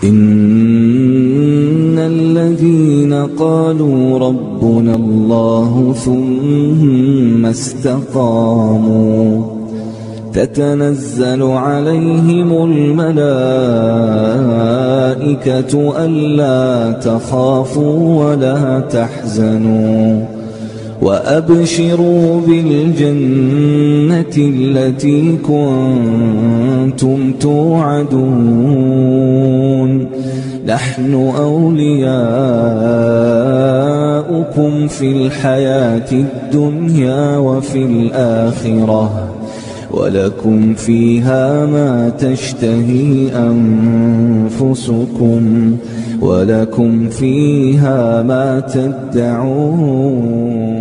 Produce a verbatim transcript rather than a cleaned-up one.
إن الذين قالوا ربنا الله ثم استقاموا تتنزل عليهم الملائكة ألا تخافوا ولا تحزنوا وأبشروا بالجنة التي كنتم توعدون نحن أولياؤكم في الحياة الدنيا وفي الآخرة ولكم فيها ما تشتهي أنفسكم ولكم فيها ما تدعون.